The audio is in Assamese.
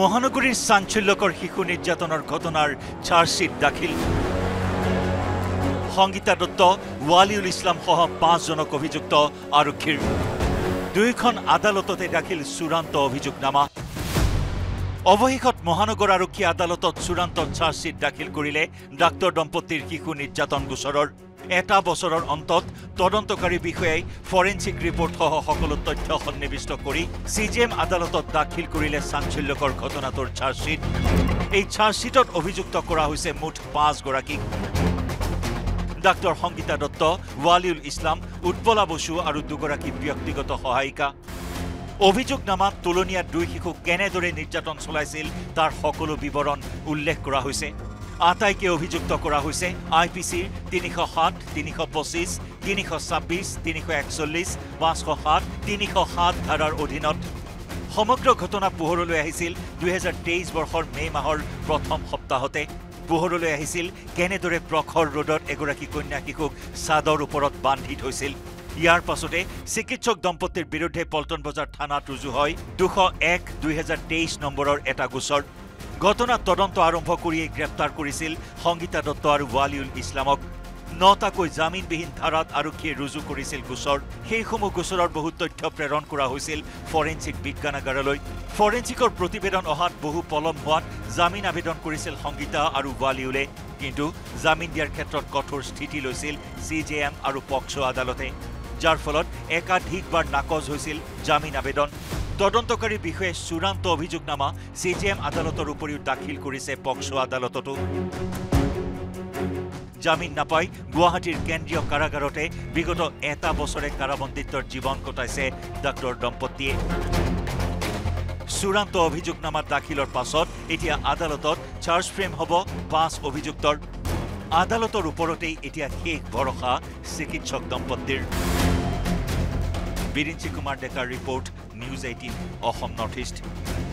মহানগৰীৰ চাঞ্চল্যকৰ শিশু নিৰ্যাতনৰ ঘটনাৰ চাৰ্জশ্বিট দাখিল সংগীতা দত্ত ৱালিউল ইছলাম সহ 5 জনক অভিযুক্ত আৰক্ষীৰ দুইখন আদালততে দাখিল চূড়ান্ত অভিযোগনামা অৱশেষত মহানগৰ আৰক্ষী আদালতত চূড়ান্ত চাৰ্জশ্বিট দাখিল কৰিলে ডাক্তৰ দম্পতীৰ শিশু নিৰ্যাতন গোচৰৰ এটা বছৰৰ অন্তত তদন্তকাৰী বিষয়াই ফৰেনচিক ৰিপৰ্ট সহ সকলো তথ্য সন্নিবিষ্ট কৰি সিজিএম আদালতত দাখিল কৰিলে চাঞ্চল্যকৰ ঘটনাটোৰ চাৰ্জশ্বিট এই চাৰ্জশ্বিটত অভিযুক্ত কৰা হৈছে মুঠ 5 গৰাকীক ডাক্তৰ সংগীতা দত্ত ৱালিউল ইছলাম উৎপলা বসু আৰু দুগৰাকী ব্যক্তিগত সহায়িকা অভিযোগনামাত তুলনীয়া দুই শিশুক কেনেদৰে নিৰ্যাতন চলাইছিল তাৰ সকলো বিৱৰণ উল্লেখ কৰা হৈছে আটাইকে অভিযুক্ত কৰা হৈছে আইপিসিৰ 307 325 326 341 507 307 ধাৰাৰ অধীনত সমগ্ৰ ঘটনা পোহৰলৈ আহিছিল 2023 বৰ্ষৰ মে মাহৰ প্ৰথম সপ্তাহতে পোহৰলৈ আহিছিল কেনেদৰে প্ৰখৰ ৰোডত এগৰাকী কন্যা শিশুক সাদৰ ওপৰত বান্ধি থৈছিল ইয়াৰ পাছতে চিকিৎসক দম্পতীৰ বিৰুদ্ধে পল্টন বজাৰ থানাত ৰুজু হয় 201 2023 নম্বৰৰ এটা গোচৰ ঘটনা তদন্ত আৰম্ভ কৰি গ্ৰেপ্তাৰ কৰিছিল সংগীতা দত্ত আৰু ৱালিউল ইছলামক 9টাকৈ জামিনবিহীন ধাৰাত আৰক্ষীয়ে ৰুজু কৰিছিল গোচৰ সেইসমূহ গোচৰৰ বহু তথ্য প্ৰেৰণ কৰা হৈছিল ফৰেনচিক বিজ্ঞানাগাৰলৈ ফৰেনচিকৰ প্ৰতিবেদন অহাত বহু পলম হোৱাত জামিন আবেদন কৰিছিল সংগীতা আৰু ৱালিউলে কিন্তু জামিন দিয়াৰ ক্ষেত্ৰত কঠোৰ স্থিতি লৈছিল সিজিএম আৰু পক্সো আদালতে যাৰ ফলত একাধিকবাৰ নাকচ হৈছিল জামিন আবেদন তদন্তকাৰী বিষয়ে চূড়ান্ত অভিযোগনামা সিজিএম আদালতৰ উপৰিও দাখিল কৰিছে পক্সো আদালততো জামিন নাপাই গুৱাহাটীৰ কেন্দ্ৰীয় কাৰাগাৰতে বিগত এটা বছৰে কাৰাবন্দীত্বৰ জীৱন কটাইছে ডাক্তৰ দম্পতীয়ে চূড়ান্ত অভিযোগনামা দাখিলৰ পাছত এতিয়া আদালতত চাৰ্জ ফ্ৰেম হ'ব 5 অভিযুক্তৰ আদালতৰ ওপৰতেই এতিয়া শেষ ভৰসা চিকিৎসক দম্পতীৰ বিৰিঞ্চি কুমাৰ ডেকাৰ ৰিপৰ্ট News18 Assam Northeast